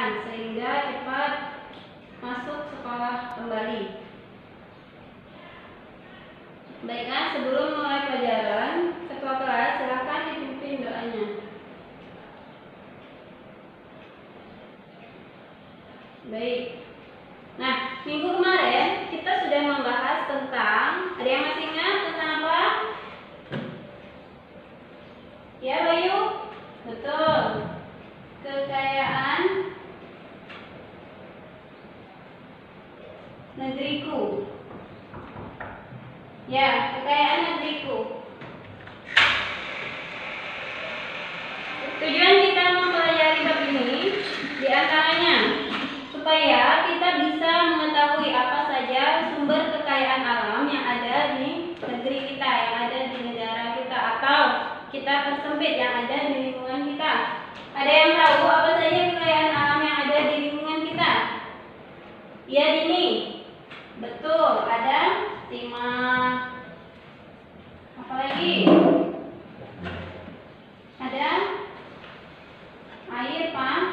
menyenangkan sehingga cepat masuk sekolah kembali. Baiklah, sebelum mulai pelajaran, ketua kelas silakan dipimpin doanya. Baik. Nah, minggu kemarin kita sudah membahas tentang, ada yang masih ingat tentang apa? Ya, Bayu? Betul. Kekayaan negeriku. Ya, kekayaan negeriku. Tujuan kita mempelajari bab ini diantaranya supaya kita bisa mengetahui apa saja sumber kekayaan alam yang ada di negeri kita, yang ada di negara kita, atau kita persempit yang ada di lingkungan kita. Ada yang tahu apa saja kekayaan alam yang ada di lingkungan kita? Ya, Dini. Betul, ada timah. Apa lagi? Ada air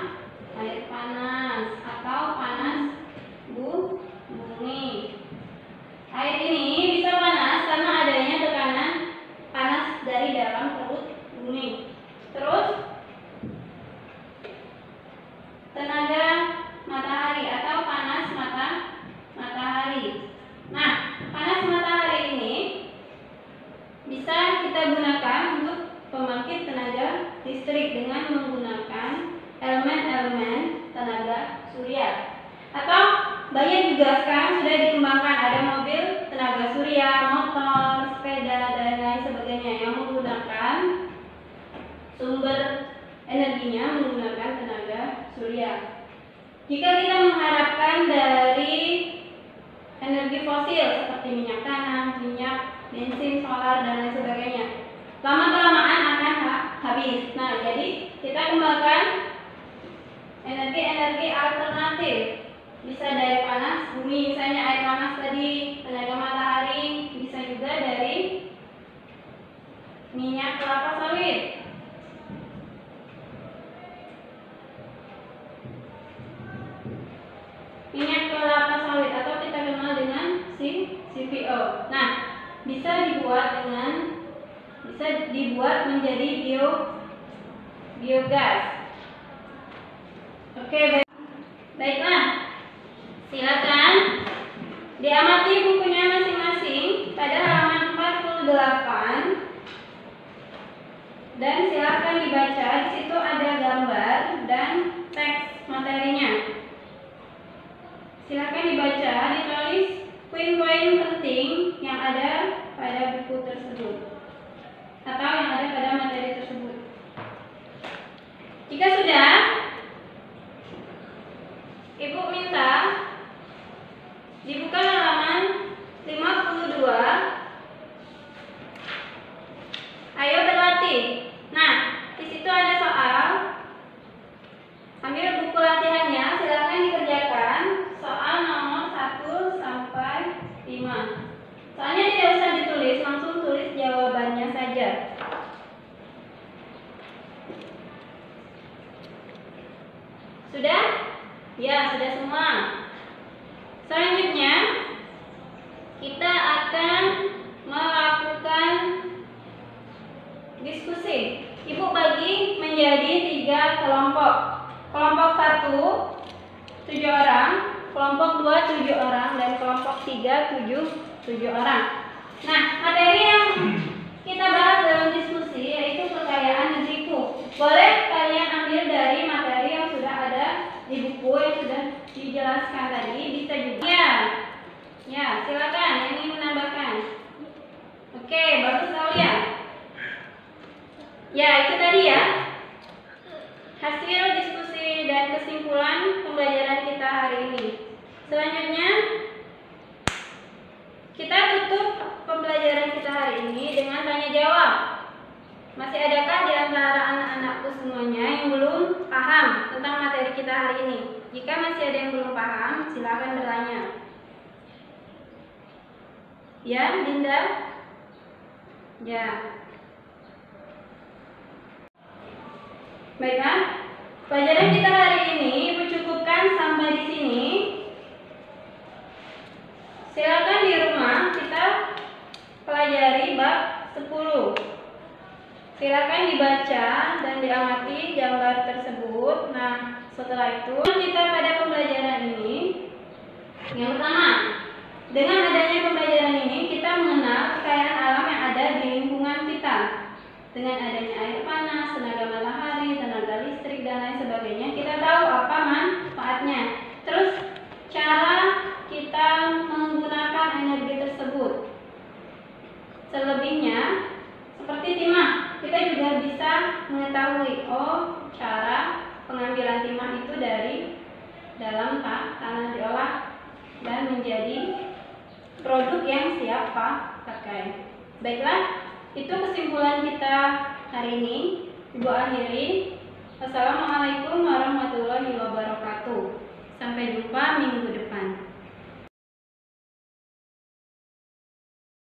panas atau panas bumi. Air ini bisa panas karena adanya tekanan panas dari dalam perut bumi. Terus tenaga matahari atau panas matahari. Nah, panas matahari ini bisa kita gunakan untuk pembangkit tenaga listrik dengan menggunakan elemen-elemen tenaga surya. Atau banyak juga sekarang sudah dikembangkan, ada mobil tenaga surya, motor, sepeda, dan lain sebagainya yang menggunakan sumber energinya menggunakan tenaga surya. Jika kita mengharapkan dari energi fosil seperti minyak tanah, minyak, bensin, solar, dan lain sebagainya, lama-kelamaan akan habis. Nah, jadi kita kembangkan energi-energi alternatif. Bisa dari panas bumi, misalnya air panas tadi, tenaga matahari, bisa juga dari minyak kelapa sawit. Minyak kelapa sawit atau kita kenal dengan CPO. Nah, bisa dibuat menjadi biogas. Oke, baiklah. Silakan diamati bukunya masing-masing pada halaman 48 dan silakan dibaca. Di situ ada gambar dan teks materinya. Silakan dibaca, ditulis poin-poin penting yang ada pada buku tersebut atau yang ada pada materi tersebut. Jika sudah, Ibu minta dibuka halaman 52. Ayo berlatih. Nah, di situ ada soal. Ambil buku latihannya, silakan dikerjakan. Soal nomor 1 sampai 5. Soalnya tidak usah ditulis, langsung tulis jawabannya saja. Sudah? Ya, sudah semua. Selanjutnya kita akan melakukan diskusi. Ibu bagi menjadi 3 kelompok. Kelompok 1 7 orang, kelompok 2 7 orang, dan kelompok 3 7 orang. Nah, materi yang kita bahas dalam diskusi yaitu kekayaan negeriku. Boleh kalian ambil dari materi yang sudah ada di buku yang sudah dijelaskan tadi, bisa juga. Ya, silakan yang ingin menambahkan. Oke, bagus sekali ya. Ya, itu tadi ya hasil diskusi dan kesimpulan pembelajaran kita hari ini. Selanjutnya kita tutup pembelajaran kita hari ini dengan tanya jawab. Masih adakah di antara anak-anakku semuanya yang belum paham tentang materi kita hari ini? Jika masih ada yang belum paham, silakan bertanya. Ya, Dinda? Ya. Baiklah, pelajaran kita hari ini Ibu cukup sampai di sini. Silakan di rumah kita pelajari bab 10. Silakan dibaca dan diamati gambar tersebut. Nah, setelah itu kita pada pembelajaran ini, yang pertama, dengan adanya pembelajaran ini kita mengenal kekayaan alam yang ada di lingkungan kita. Dengan adanya air panas, tenaga matahari, tenaga listrik, dan lain sebagainya, kita tahu apa manfaatnya. Terus cara kita menggunakan energi tersebut. Selebihnya, seperti timah, kita juga bisa mengetahui cara pengambilan timah itu dari dalam tanah diolah dan menjadi produk yang siap pakai. Baiklah, itu kesimpulan kita hari ini. Ibu akhiri. Wassalamualaikum warahmatullahi wabarakatuh. Sampai jumpa minggu depan.